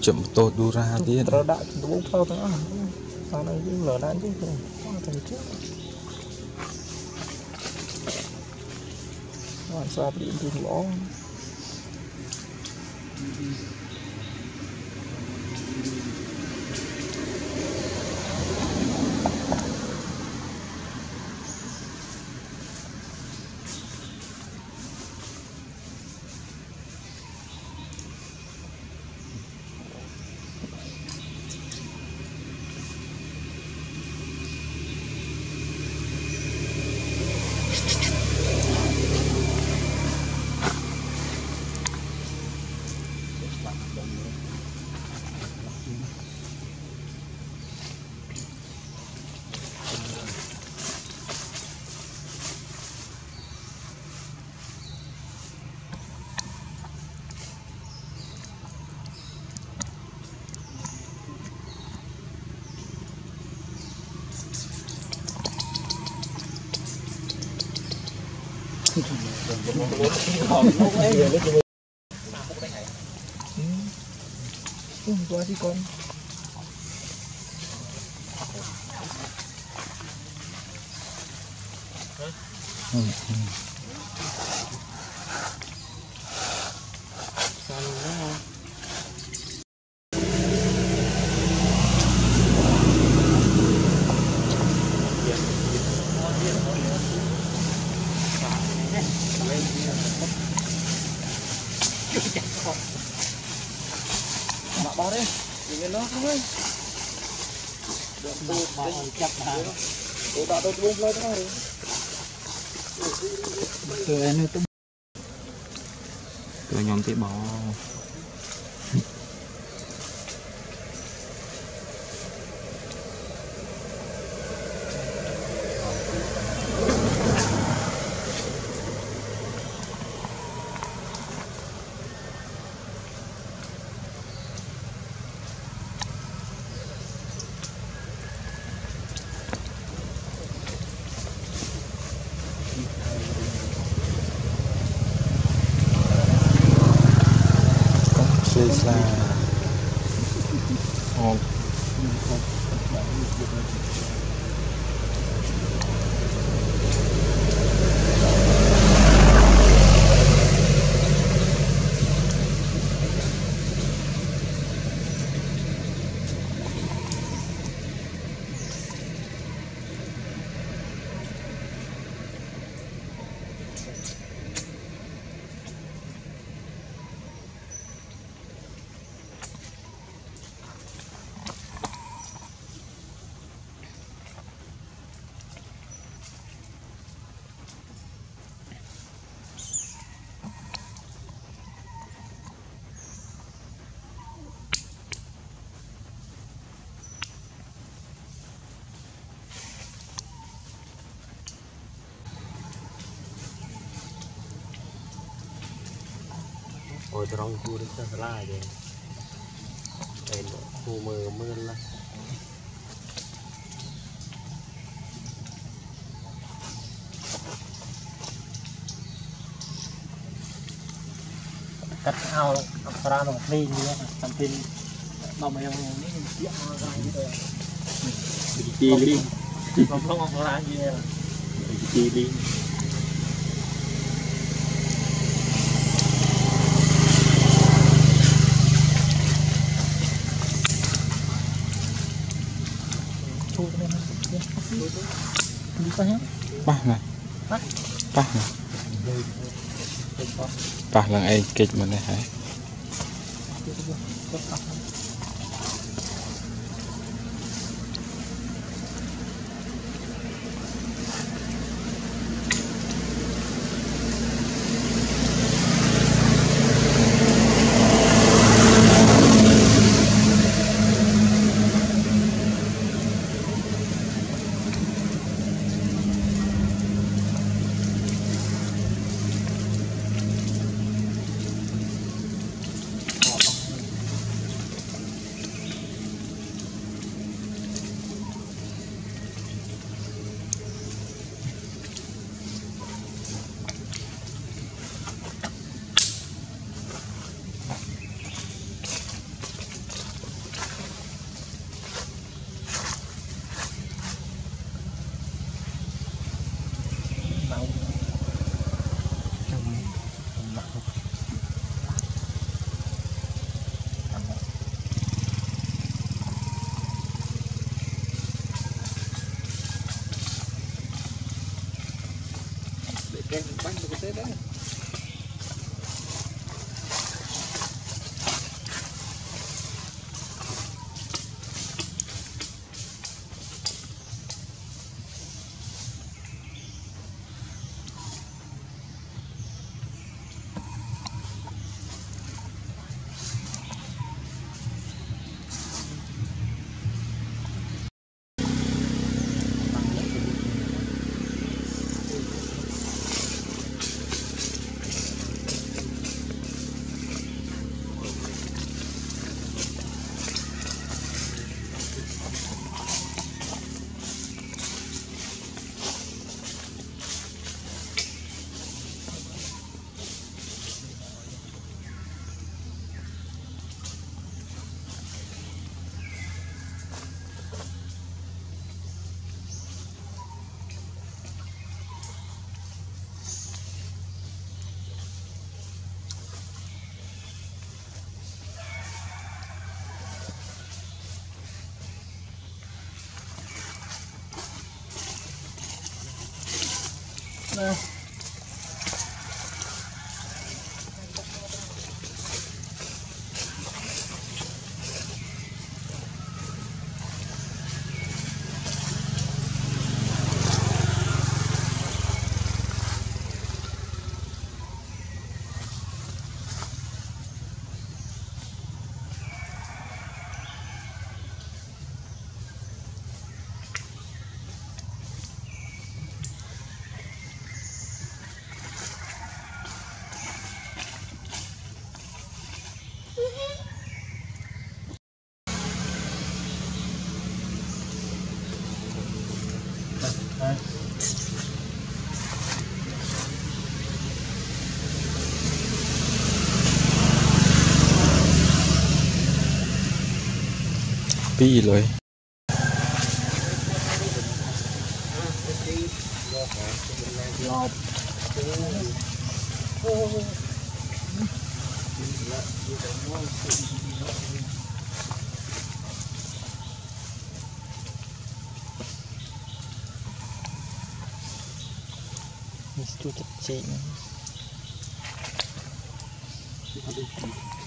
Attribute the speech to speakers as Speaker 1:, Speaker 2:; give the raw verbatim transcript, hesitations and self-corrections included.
Speaker 1: chậm tô đu ra đi
Speaker 2: rồi đã bố phao đó sao này chứ lỡ đã chứ thành trước làm sao bị bị lỗ qua đi con ừ. Bỏ đi, đừng nó không ấy. Được, bỏ chặt hả? Ủa, đã đốt bông lên đó rồi. Từ em này tôi từ nhóm tí bỏ là oh. Ôi trong khu đi xa xa vậy đây khu mưa mưa là cắt ao ra một ly như thế làm tin bao mèo này chuyện ra như thế chi đi không không ra như thế chi đi ba này ba này ba lần ai kịch mình này hả Nah.
Speaker 1: Pi rồi.
Speaker 2: Itu kecil.